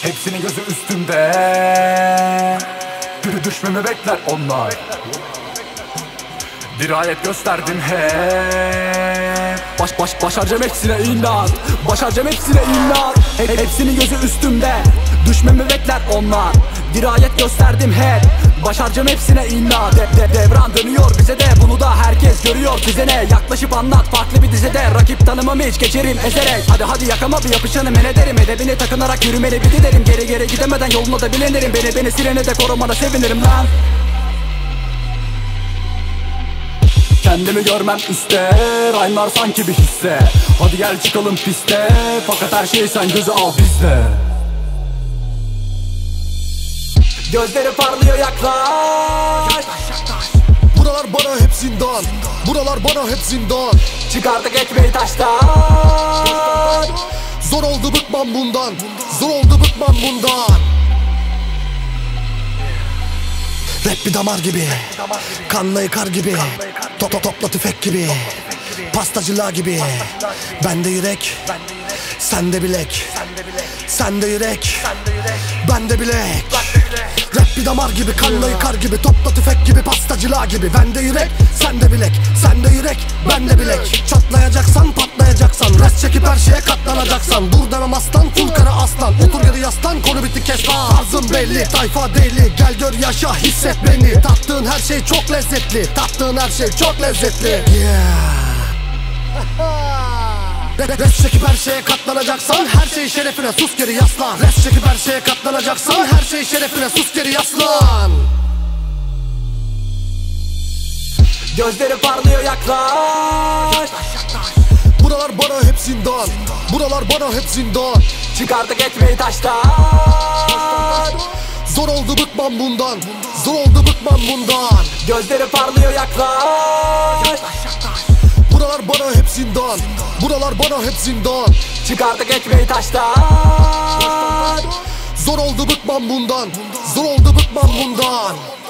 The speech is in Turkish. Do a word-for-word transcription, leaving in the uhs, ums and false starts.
Hepsinin gözü üstümde, düşmemi bekler onlar. Dirayet gösterdim hep. Baş baş başaracağım hepsine inat. Başaracağım hepsine inat. He, hepsinin gözü üstümde, düşmemi bekler onlar. Dirayet gösterdim hep. Başaracağım hepsine inat. de, de, Devran dönüyor bize de, bunu da herkes görüyor. Bize ne? Yaklaşıp anlat farklı bir dizide. Rakip tanımam hiç, geçerim ezerek. Hadi hadi yakama bir yapışanı men ederim. Edebine takınarak yürümeli bir giderim. Geri geri gidemeden yoluna da bilenirim. Beni beni silene de korumana sevinirim lan. Kendimi görmem üstte, rhyme'lar sanki bir hisse. Hadi gel çıkalım piste, fakat her şeyi sen göze al bizde. Gözleri parlıyor yaklaş. Buralar bana hep zindan, buralar bana hep zindan. Çıkardık ekmeği taştan. Zor oldu bıkmam bundan, zor oldu bıkmam bundan. Rap bir damar gibi, kanla yıkar gibi. Top top topla tüfek gibi, pastacılığa gibi. Bende yürek, sende bilek. Sende yürek, bende bilek. Rap bir damar gibi, kanla yıkar gibi. Topla tüfek gibi, pastacılığa gibi. Bende yürek, sende bilek. Sende yürek, bende bilek. Çatlayacaksan, patlayacaksan, res çekip her şeye katlanacaksan. Dur demem aslan, full kara aslan. Otur geri yaslan, konu bitti kes lan. Tarzım belli, tayfa deli. Gel gör yaşa, hisset beni. Tattığın her şey çok lezzetli. Tattığın her şey çok lezzetli. Yeah. Res çekip her şeye katlanacaksan, her şey şerefine sus geri yaslan. Res çekip her şeye katlanacaksan, her şey şerefine sus geri yaslan. Gözleri parlıyor yaklaş. Buralar bana hep zindan, buralar bana hep zindan. Çıkardık ekmeği taştan. Zor oldu bıkmam bundan, zor oldu bıkmam bundan. Gözleri parlıyor yaklaş. Buralar bana hep zindan, buralar bana hep zindan. Çıkardık ekmeği taştan. Zor oldu bıkmam bundan, zor oldu bıkmam bundan.